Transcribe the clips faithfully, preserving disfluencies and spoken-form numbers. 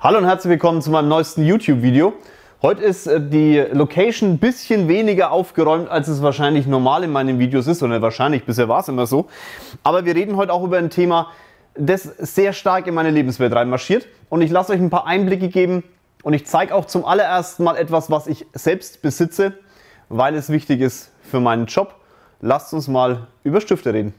Hallo und herzlich willkommen zu meinem neuesten YouTube-Video. Heute ist die Location ein bisschen weniger aufgeräumt, als es wahrscheinlich normal in meinen Videos ist. Oder wahrscheinlich, bisher war es immer so. Aber wir reden heute auch über ein Thema, das sehr stark in meine Lebenswelt reinmarschiert. Und ich lasse euch ein paar Einblicke geben. Und ich zeige auch zum allerersten Mal etwas, was ich selbst besitze, weil es wichtig ist für meinen Job. Lasst uns mal über Stifte reden.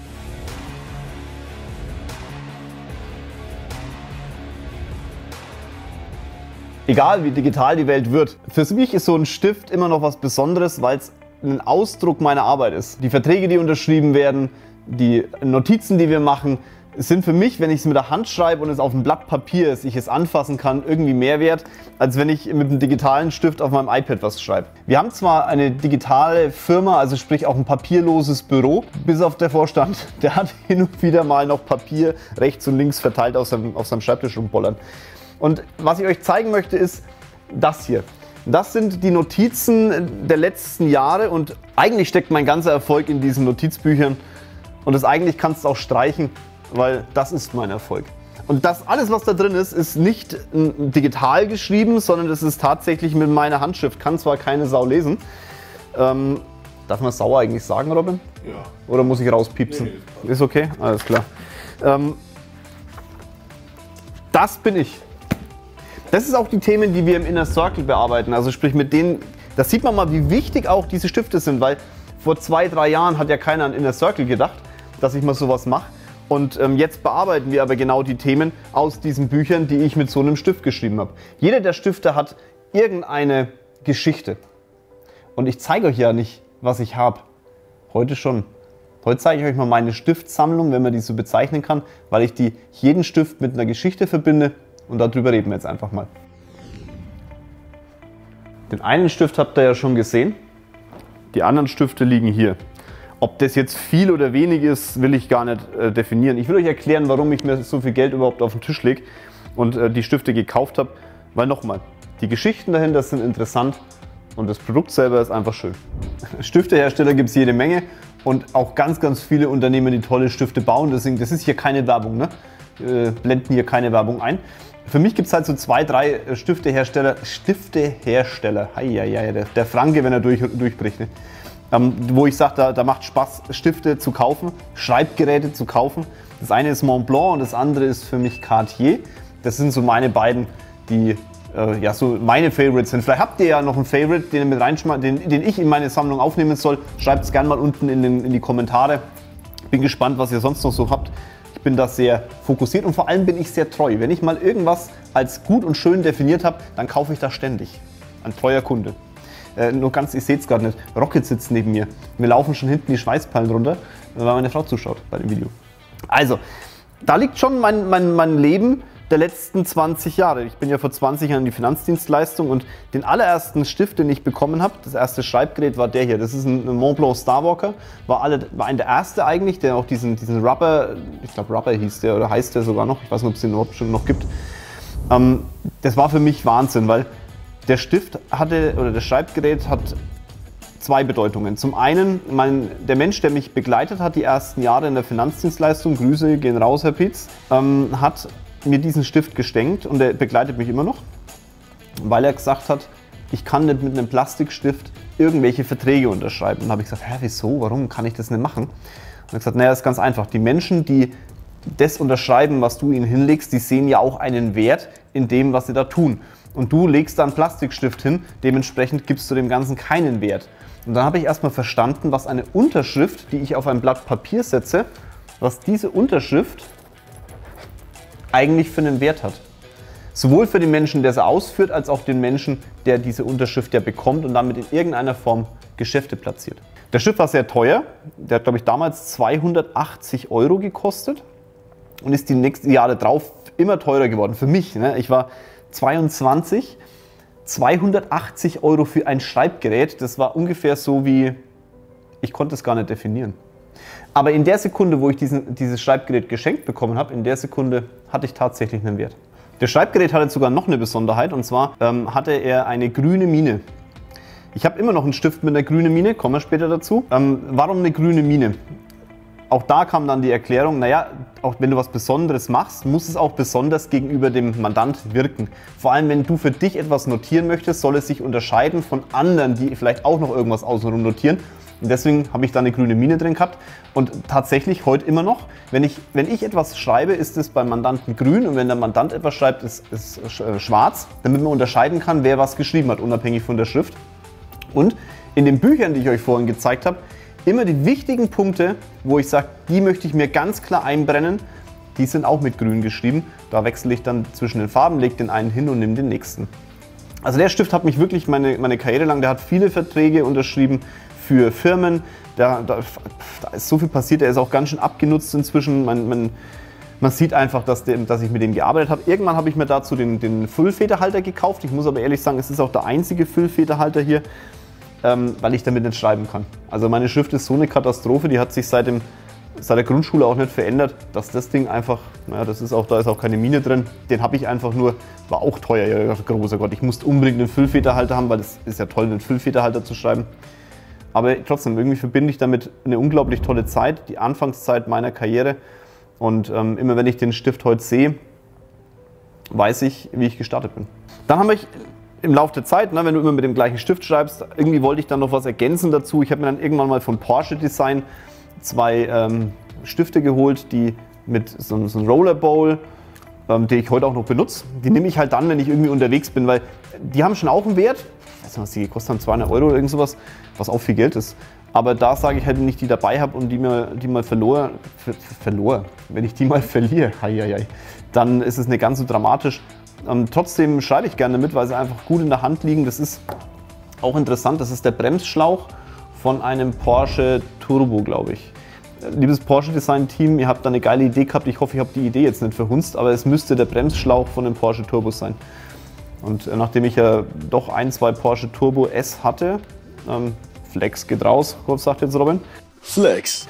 Egal wie digital die Welt wird, für mich ist so ein Stift immer noch was Besonderes, weil es ein Ausdruck meiner Arbeit ist. Die Verträge, die unterschrieben werden, die Notizen, die wir machen, sind für mich, wenn ich es mit der Hand schreibe und es auf ein Blatt Papier ist, ich es anfassen kann, irgendwie mehr wert, als wenn ich mit einem digitalen Stift auf meinem iPad was schreibe. Wir haben zwar eine digitale Firma, also sprich auch ein papierloses Büro, bis auf der Vorstand, der hat hin und wieder mal noch Papier rechts und links verteilt auf seinem, auf seinem Schreibtisch rumbollern. Und was ich euch zeigen möchte, ist das hier. Das sind die Notizen der letzten Jahre und eigentlich steckt mein ganzer Erfolg in diesen Notizbüchern. Und das eigentlich kannst du auch streichen, weil das ist mein Erfolg. Und das alles, was da drin ist, ist nicht digital geschrieben, sondern das ist tatsächlich mit meiner Handschrift. Kann zwar keine Sau lesen. Ähm, darf man Sau eigentlich sagen, Robin? Ja. Oder muss ich rauspiepsen? Nee, ist okay? Alles klar. Ähm, das bin ich. Das ist auch die Themen, die wir im Inner Circle bearbeiten. Also sprich mit denen, das sieht man mal, wie wichtig auch diese Stifte sind, weil vor zwei, drei Jahren hat ja keiner an Inner Circle gedacht, dass ich mal sowas mache. Und ähm, jetzt bearbeiten wir aber genau die Themen aus diesen Büchern, die ich mit so einem Stift geschrieben habe. Jeder der Stifte hat irgendeine Geschichte. Und ich zeige euch ja nicht, was ich habe. Heute schon. Heute zeige ich euch mal meine Stiftsammlung, wenn man die so bezeichnen kann, weil ich die, jeden Stift mit einer Geschichte verbinde. Und darüber reden wir jetzt einfach mal. Den einen Stift habt ihr ja schon gesehen. Die anderen Stifte liegen hier. Ob das jetzt viel oder wenig ist, will ich gar nicht äh, definieren. Ich will euch erklären, warum ich mir so viel Geld überhaupt auf den Tisch lege und äh, die Stifte gekauft habe. Weil nochmal, die Geschichten dahinter sind interessant und das Produkt selber ist einfach schön. Stiftehersteller gibt es jede Menge und auch ganz, ganz viele Unternehmen, die tolle Stifte bauen. Deswegen, das ist hier keine Werbung, ne? Äh, blenden hier keine Werbung ein. Für mich gibt es halt so zwei, drei Stiftehersteller, Stiftehersteller, hei, hei, hei, der, der Franke, wenn er durch, durchbricht, ne? ähm, wo ich sage, da, da macht Spaß, Stifte zu kaufen, Schreibgeräte zu kaufen. Das eine ist Montblanc und das andere ist für mich Cartier. Das sind so meine beiden, die äh, ja, so meine Favorites sind. Vielleicht habt ihr ja noch einen Favorite, den, ihr mit reinschmeißt, den, den ich in meine Sammlung aufnehmen soll. Schreibt es gerne mal unten in, den, in die Kommentare. Bin gespannt, was ihr sonst noch so habt. Ich bin da sehr fokussiert und vor allem bin ich sehr treu. Wenn ich mal irgendwas als gut und schön definiert habe, dann kaufe ich das ständig. Ein treuer Kunde. Äh, nur ganz, ich sehe es gerade nicht, Rocket sitzt neben mir. Mir laufen schon hinten die Schweißperlen runter, weil meine Frau zuschaut bei dem Video. Also, da liegt schon mein, mein, mein Leben der letzten zwanzig Jahre. Ich bin ja vor zwanzig Jahren in die Finanzdienstleistung und den allerersten Stift, den ich bekommen habe, das erste Schreibgerät war der hier. Das ist ein Montblanc Starwalker, war, alle, war ein der erste eigentlich, der auch diesen, diesen Rubber, ich glaube Rubber hieß der oder heißt der sogar noch, ich weiß nicht, ob es den überhaupt schon noch gibt. Ähm, das war für mich Wahnsinn, weil der Stift hatte, oder das Schreibgerät hat zwei Bedeutungen. Zum einen, mein, der Mensch, der mich begleitet hat, die ersten Jahre in der Finanzdienstleistung, Grüße gehen raus, Herr Pietz, ähm, hat mir diesen Stift geschenkt und der begleitet mich immer noch, weil er gesagt hat, ich kann nicht mit einem Plastikstift irgendwelche Verträge unterschreiben. Und da habe ich gesagt, hä, wieso, warum kann ich das nicht machen? Und er hat gesagt, naja, das ist ganz einfach. Die Menschen, die das unterschreiben, was du ihnen hinlegst, die sehen ja auch einen Wert in dem, was sie da tun. Und du legst da einen Plastikstift hin, dementsprechend gibst du dem Ganzen keinen Wert. Und dann habe ich erstmal verstanden, was eine Unterschrift, die ich auf ein Blatt Papier setze, was diese Unterschrift eigentlich für einen Wert hat. Sowohl für den Menschen, der sie ausführt, als auch den Menschen, der diese Unterschrift ja bekommt und damit in irgendeiner Form Geschäfte platziert. Der Stift war sehr teuer. Der hat, glaube ich, damals zweihundertachtzig Euro gekostet und ist die nächsten Jahre drauf immer teurer geworden. Für mich, ne? Ich war zweiundzwanzig, zweihundertachtzig Euro für ein Schreibgerät, das war ungefähr so wie, ich konnte es gar nicht definieren. Aber in der Sekunde, wo ich diesen, dieses Schreibgerät geschenkt bekommen habe, in der Sekunde hatte ich tatsächlich einen Wert. Das Schreibgerät hatte sogar noch eine Besonderheit und zwar ähm, hatte er eine grüne Mine. Ich habe immer noch einen Stift mit einer grünen Mine, kommen wir später dazu. Ähm, warum eine grüne Mine? auch da kam dann die Erklärung, naja, auch wenn du was Besonderes machst, muss es auch besonders gegenüber dem Mandant wirken. Vor allem, wenn du für dich etwas notieren möchtest, soll es sich unterscheiden von anderen, die vielleicht auch noch irgendwas außenrum notieren. Und deswegen habe ich da eine grüne Mine drin gehabt. Und tatsächlich heute immer noch, wenn ich, wenn ich etwas schreibe, ist es beim Mandanten grün und wenn der Mandant etwas schreibt, ist es schwarz, damit man unterscheiden kann, wer was geschrieben hat, unabhängig von der Schrift. Und in den Büchern, die ich euch vorhin gezeigt habe, immer die wichtigen Punkte, wo ich sage, die möchte ich mir ganz klar einbrennen, die sind auch mit grün geschrieben. Da wechsle ich dann zwischen den Farben, lege den einen hin und nehme den nächsten. Also der Stift hat mich wirklich meine, meine Karriere lang, der hat viele Verträge unterschrieben für Firmen. Da, da, da ist so viel passiert, der ist auch ganz schön abgenutzt inzwischen. Man, man, man sieht einfach, dass, der, dass ich mit dem gearbeitet habe. Irgendwann habe ich mir dazu den, den Füllfederhalter gekauft. Ich muss aber ehrlich sagen, es ist auch der einzige Füllfederhalter hier, ähm, weil ich damit nicht schreiben kann. Also meine Schrift ist so eine Katastrophe, die hat sich seit, dem, seit der Grundschule auch nicht verändert, dass das Ding einfach, naja, das ist auch, da ist auch keine Mine drin. Den habe ich einfach nur, war auch teuer, ja, großer Gott. Ich musste unbedingt einen Füllfederhalter haben, weil es ist ja toll, einen Füllfederhalter zu schreiben. Aber trotzdem, irgendwie verbinde ich damit eine unglaublich tolle Zeit, die Anfangszeit meiner Karriere. Und ähm, immer wenn ich den Stift heute sehe, weiß ich, wie ich gestartet bin. Dann habe ich im Laufe der Zeit, ne, wenn du immer mit dem gleichen Stift schreibst, irgendwie wollte ich dann noch was ergänzen dazu. Ich habe mir dann irgendwann mal von Porsche Design zwei ähm, Stifte geholt, die mit so, so einem Rollerball, ähm, den ich heute auch noch benutze. Die nehme ich halt dann, wenn ich irgendwie unterwegs bin, weil die haben schon auch einen Wert. Ich weiß nicht, was die gekostet haben, zweihundert Euro oder irgend sowas, was auch viel Geld ist. Aber da sage ich halt, wenn ich die dabei habe und die, mir, die mal verlor, ver, verlor, wenn ich die mal verliere, hei, hei, hei, dann ist es nicht ganz so dramatisch. Ähm, trotzdem schreibe ich gerne mit, weil sie einfach gut in der Hand liegen. Das ist auch interessant, das ist der Bremsschlauch von einem Porsche Turbo, glaube ich. Liebes Porsche Design Team, ihr habt da eine geile Idee gehabt. Ich hoffe, ich habe die Idee jetzt nicht verhunzt, aber es müsste der Bremsschlauch von dem Porsche Turbo sein. Und äh, nachdem ich ja doch ein, zwei Porsche Turbo S hatte, ähm, Flex geht raus, sagt jetzt Robin. Flex.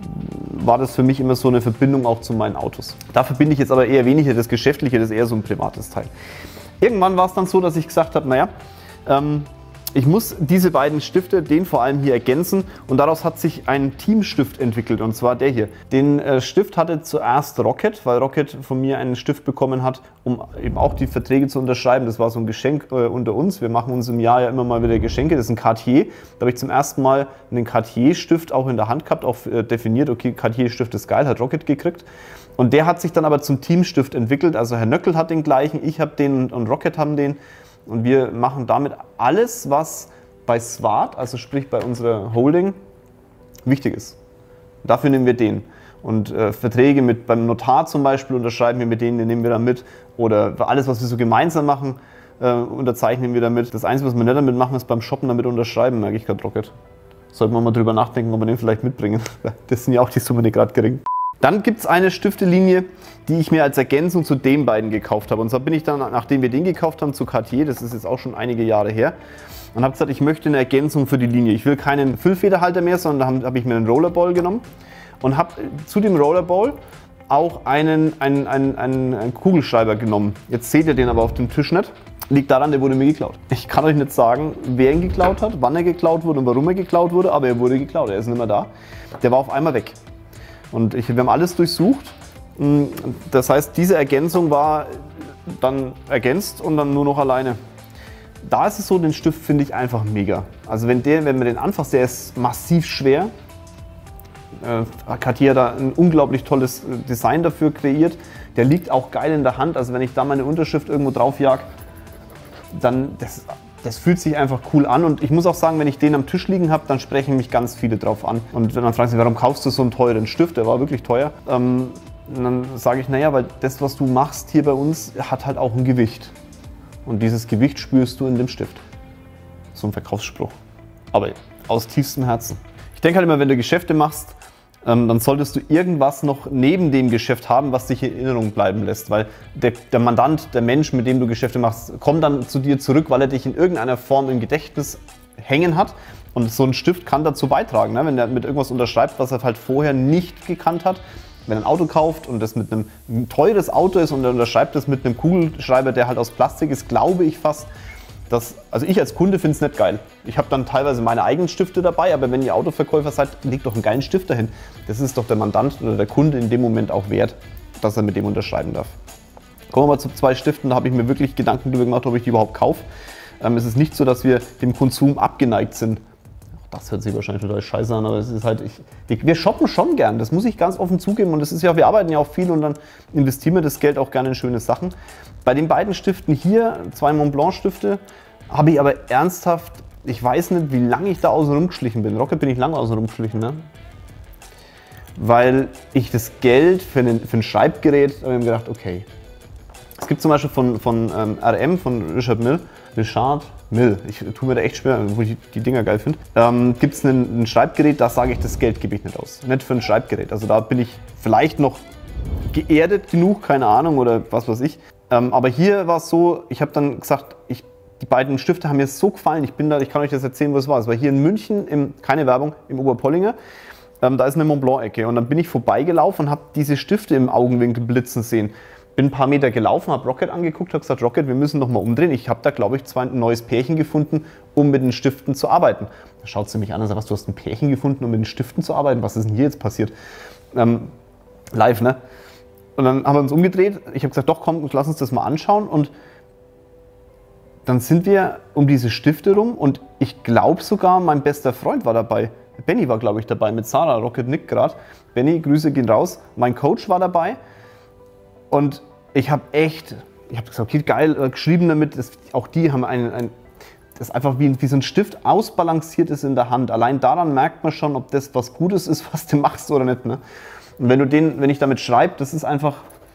War das für mich immer so eine Verbindung auch zu meinen Autos. Da verbinde ich jetzt aber eher weniger das Geschäftliche, das ist eher so ein privates Teil. Irgendwann war es dann so, dass ich gesagt habe, naja, ähm, ich muss diese beiden Stifte, den vor allem hier, ergänzen und daraus hat sich ein Teamstift entwickelt und zwar der hier. Den äh, Stift hatte zuerst Rocket, weil Rocket von mir einen Stift bekommen hat, um eben auch die Verträge zu unterschreiben. Das war so ein Geschenk äh, unter uns. Wir machen uns im Jahr ja immer mal wieder Geschenke. Das ist ein Cartier. Da habe ich zum ersten Mal einen Cartier-Stift auch in der Hand gehabt, auch äh, definiert, okay, Cartier-Stift ist geil, hat Rocket gekriegt. Und der hat sich dann aber zum Teamstift entwickelt. Also Herr Nöckel hat den gleichen, ich habe den und Rocket haben den. Und wir machen damit alles, was bei Swart, also sprich bei unserer Holding, wichtig ist. Dafür nehmen wir den. Und äh, Verträge mit, beim Notar zum Beispiel unterschreiben wir mit denen, den nehmen wir dann mit. Oder alles, was wir so gemeinsam machen, äh, unterzeichnen wir damit. Das Einzige, was wir nicht damit machen, ist beim Shoppen damit unterschreiben, merke ich gerade, Rocket. Sollten wir mal drüber nachdenken, ob wir den vielleicht mitbringen. Das sind ja auch die Summen nicht gerade gering. Dann gibt es eine Stiftelinie, die ich mir als Ergänzung zu den beiden gekauft habe. Und zwar bin ich dann, nachdem wir den gekauft haben, zu Cartier, das ist jetzt auch schon einige Jahre her, und habe gesagt, ich möchte eine Ergänzung für die Linie. Ich will keinen Füllfederhalter mehr, sondern da habe ich mir einen Rollerball genommen und habe zu dem Rollerball auch einen, einen, einen, einen, einen Kugelschreiber genommen. Jetzt seht ihr den aber auf dem Tisch nicht. Liegt daran, der wurde mir geklaut. Ich kann euch nicht sagen, wer ihn geklaut hat, wann er geklaut wurde und warum er geklaut wurde, aber er wurde geklaut, er ist nicht mehr da. Der war auf einmal weg. Und ich, wir haben alles durchsucht. Das heißt, diese Ergänzung war dann ergänzt und dann nur noch alleine. Da ist es so, den Stift finde ich einfach mega. Also wenn, der, wenn man den anfasst, der ist massiv schwer. Äh, Cartier hat da ein unglaublich tolles Design dafür kreiert. Der liegt auch geil in der Hand. Also wenn ich da meine Unterschrift irgendwo drauf jag, dann das, das fühlt sich einfach cool an. Und ich muss auch sagen, wenn ich den am Tisch liegen habe, dann sprechen mich ganz viele drauf an. Und dann fragen sie, warum kaufst du so einen teuren Stift? Der war wirklich teuer. Ähm, und dann sage ich, naja, weil das, was du machst hier bei uns, hat halt auch ein Gewicht. Und dieses Gewicht spürst du in dem Stift. So ein Verkaufsspruch. Aber aus tiefstem Herzen. Ich denke halt immer, wenn du Geschäfte machst, ähm, dann solltest du irgendwas noch neben dem Geschäft haben, was dich in Erinnerung bleiben lässt. Weil der, der Mandant, der Mensch, mit dem du Geschäfte machst, kommt dann zu dir zurück, weil er dich in irgendeiner Form im Gedächtnis hängen hat. Und so ein Stift kann dazu beitragen, ne? Wenn er mit irgendwas unterschreibt, was er halt vorher nicht gekannt hat. Wenn er ein Auto kauft und das mit einem ein teures Auto ist und er unterschreibt das mit einem Kugelschreiber, der halt aus Plastik ist, glaube ich fast, Das, also ich als Kunde finde es nicht geil. Ich habe dann teilweise meine eigenen Stifte dabei, aber wenn ihr Autoverkäufer seid, legt doch einen geilen Stift dahin. Das ist doch der Mandant oder der Kunde in dem Moment auch wert, dass er mit dem unterschreiben darf. Kommen wir mal zu zwei Stiften, da habe ich mir wirklich Gedanken darüber gemacht, ob ich die überhaupt kaufe. Ähm, es ist nicht so, dass wir dem Konsum abgeneigt sind. Das hört sich wahrscheinlich total scheiße an, aber es ist halt, ich, wir shoppen schon gern, das muss ich ganz offen zugeben. Und das ist ja, wir arbeiten ja auch viel und dann investieren wir das Geld auch gerne in schöne Sachen. Bei den beiden Stiften hier, zwei Montblanc Stifte, habe ich aber ernsthaft, ich weiß nicht, wie lange ich da außen rumgeschlichen bin. Rocket bin ich lange außen rumgeschlichen, ne? Weil ich das Geld für, einen, für ein Schreibgerät, habe ich mir gedacht, okay. Es gibt zum Beispiel von, von ähm, R M, von Richard Mille, Richard Mille, ich tue mir da echt schwer, wo ich die Dinger geil finde, ähm, gibt es ein, ein Schreibgerät, da sage ich, das Geld gebe ich nicht aus. Nicht für ein Schreibgerät. Also da bin ich vielleicht noch geerdet genug, keine Ahnung, oder was weiß ich. Ähm, aber hier war es so, ich habe dann gesagt, ich, die beiden Stifte haben mir so gefallen, ich bin da, ich kann euch das erzählen, wo es war. Es war hier in München, im, keine Werbung, im Oberpollinger. Ähm, da ist eine Montblanc-Ecke und dann bin ich vorbeigelaufen und habe diese Stifte im Augenwinkel blitzen sehen. Bin ein paar Meter gelaufen, habe Rocket angeguckt, habe gesagt, Rocket, wir müssen noch mal umdrehen. Ich habe da, glaube ich, zwar ein neues Pärchen gefunden, um mit den Stiften zu arbeiten. Da schaut sie mich an und sagt, was, du hast ein Pärchen gefunden, um mit den Stiften zu arbeiten? Was ist denn hier jetzt passiert? Ähm, live, ne? Und dann haben wir uns umgedreht. Ich habe gesagt, doch, komm, lass uns das mal anschauen. Und dann sind wir um diese Stifte rum und ich glaube sogar, mein bester Freund war dabei. Benny war, glaube ich, dabei mit Sarah. Rocket nickt gerade. Benny, Grüße gehen raus. Mein Coach war dabei. Und ich habe echt, ich habe gesagt, okay, geil, äh, geschrieben damit, dass auch die haben einen, ein, das einfach wie, wie so ein Stift ausbalanciert ist in der Hand. Allein daran merkt man schon, ob das was Gutes ist, was du machst oder nicht. Ne? Und wenn du den, wenn ich damit schreibe, das ist einfach,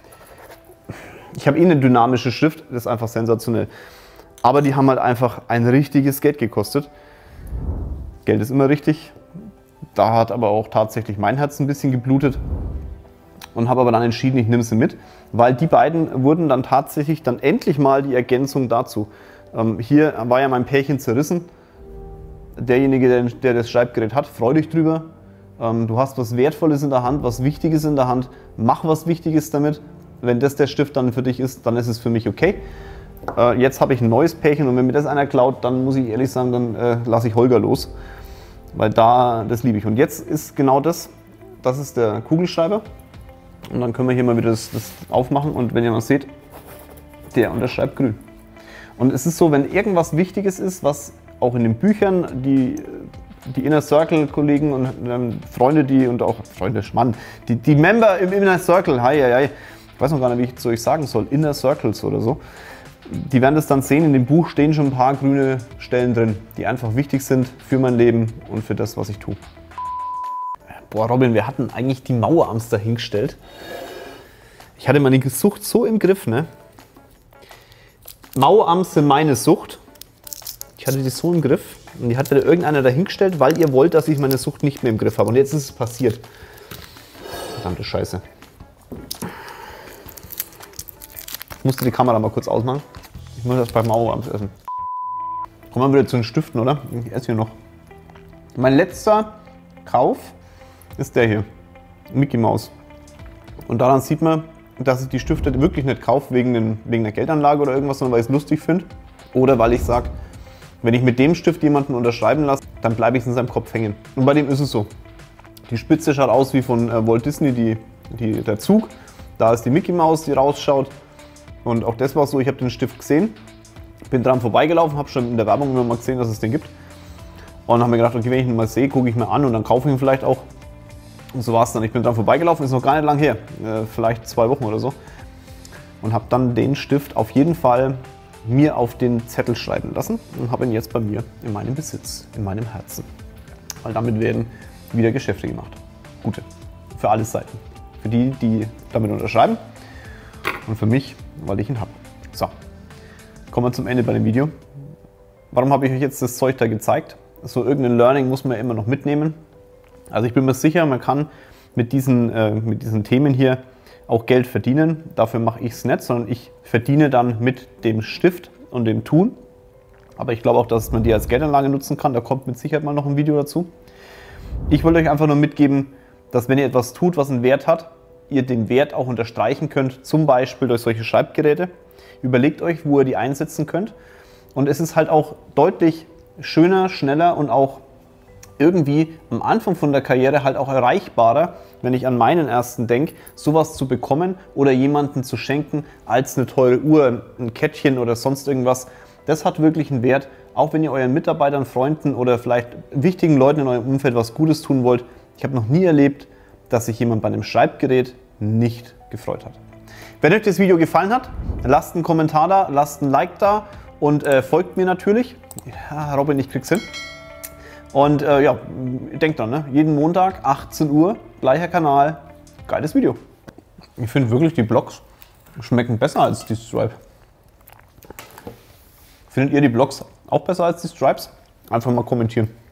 ich habe eh eine dynamische Schrift, das ist einfach sensationell. Aber die haben halt einfach ein richtiges Geld gekostet. Geld ist immer richtig. Da hat aber auch tatsächlich mein Herz ein bisschen geblutet. Und habe aber dann entschieden, ich nehme sie mit, weil die beiden wurden dann tatsächlich dann endlich mal die Ergänzung dazu. Ähm, hier war ja mein Pärchen zerrissen. Derjenige, der, der das Schreibgerät hat, freu dich drüber. Ähm, du hast was Wertvolles in der Hand, was Wichtiges in der Hand. Mach was Wichtiges damit. Wenn das der Stift dann für dich ist, dann ist es für mich okay. Äh, jetzt habe ich ein neues Pärchen und wenn mir das einer klaut, dann muss ich ehrlich sagen, dann äh, lasse ich Holger los. Weil da, das liebe ich. Und jetzt ist genau das, das ist der Kugelschreiber. Und dann können wir hier mal wieder das, das aufmachen und wenn ihr mal seht, der unterschreibt grün. Und es ist so, wenn irgendwas Wichtiges ist, was auch in den Büchern die, die Inner Circle Kollegen und ähm, Freunde, die und auch Freunde, Mann, die, die Member im Inner Circle, hi, hi, hi, ich weiß noch gar nicht, wie ich zu euch sagen soll, Inner Circles oder so, die werden das dann sehen, in dem Buch stehen schon ein paar grüne Stellen drin, die einfach wichtig sind für mein Leben und für das, was ich tue. Boah, Robin, wir hatten eigentlich die Mauerarms dahingestellt. Ich hatte meine Sucht so im Griff, ne? Mauerarms sind meine Sucht. Ich hatte die so im Griff und die hat wieder irgendeiner dahingestellt, weil ihr wollt, dass ich meine Sucht nicht mehr im Griff habe. Und jetzt ist es passiert. Verdammte Scheiße. Ich musste die Kamera mal kurz ausmachen. Ich muss das bei Mauerarms essen. Kommen wir wieder zu den Stiften, oder? Ich esse hier noch. Mein letzter Kauf ist der hier, Mickey Mouse. Und daran sieht man, dass ich die Stifte wirklich nicht kaufe wegen, den, wegen der Geldanlage oder irgendwas, sondern weil ich es lustig finde. Oder weil ich sage, wenn ich mit dem Stift jemanden unterschreiben lasse, dann bleibe ich in seinem Kopf hängen. Und bei dem ist es so. Die Spitze schaut aus wie von äh, Walt Disney, die, die, der Zug. Da ist die Mickey Mouse, die rausschaut. Und auch das war so, ich habe den Stift gesehen, bin dran vorbeigelaufen, habe schon in der Werbung immer mal gesehen, dass es den gibt. Und habe mir gedacht, okay, wenn ich ihn mal sehe, gucke ich mir an und dann kaufe ich ihn vielleicht auch. Und so war es dann. Ich bin dran vorbeigelaufen, ist noch gar nicht lang her, äh, vielleicht zwei Wochen oder so. Und habe dann den Stift auf jeden Fall mir auf den Zettel schreiben lassen und habe ihn jetzt bei mir in meinem Besitz, in meinem Herzen. Weil damit werden wieder Geschäfte gemacht. Gute. Für alle Seiten. Für die, die damit unterschreiben und für mich, weil ich ihn habe. So, kommen wir zum Ende bei dem Video. Warum habe ich euch jetzt das Zeug da gezeigt? So irgendein Learning muss man ja immer noch mitnehmen. Also ich bin mir sicher, man kann mit diesen, äh, mit diesen Themen hier auch Geld verdienen. Dafür mache ich es nicht, sondern ich verdiene dann mit dem Stift und dem Tun. Aber ich glaube auch, dass man die als Geldanlage nutzen kann. Da kommt mit Sicherheit mal noch ein Video dazu. Ich wollte euch einfach nur mitgeben, dass wenn ihr etwas tut, was einen Wert hat, ihr den Wert auch unterstreichen könnt, zum Beispiel durch solche Schreibgeräte. Überlegt euch, wo ihr die einsetzen könnt. Und es ist halt auch deutlich schöner, schneller und auch irgendwie am Anfang von der Karriere halt auch erreichbarer, wenn ich an meinen ersten denke, sowas zu bekommen oder jemanden zu schenken als eine teure Uhr, ein Kettchen oder sonst irgendwas. Das hat wirklich einen Wert, auch wenn ihr euren Mitarbeitern, Freunden oder vielleicht wichtigen Leuten in eurem Umfeld was Gutes tun wollt. Ich habe noch nie erlebt, dass sich jemand bei einem Schreibgerät nicht gefreut hat. Wenn euch das Video gefallen hat, lasst einen Kommentar da, lasst ein Like da und äh, folgt mir natürlich. Ja, Robin, ich krieg's hin. Und äh, ja, denkt dran, ne? Jeden Montag, achtzehn Uhr, gleicher Kanal, geiles Video. Ich finde wirklich, die Blogs schmecken besser als die Stripe. Findet ihr die Blogs auch besser als die Stripes? Einfach mal kommentieren.